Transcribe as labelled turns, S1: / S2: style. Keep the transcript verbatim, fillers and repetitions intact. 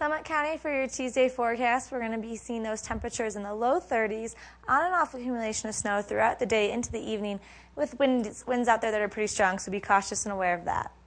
S1: Summit County, for your Tuesday forecast, we're going to be seeing those temperatures in the low thirties, on and off accumulation of snow throughout the day into the evening with winds, winds out there that are pretty strong, so be cautious and aware of that.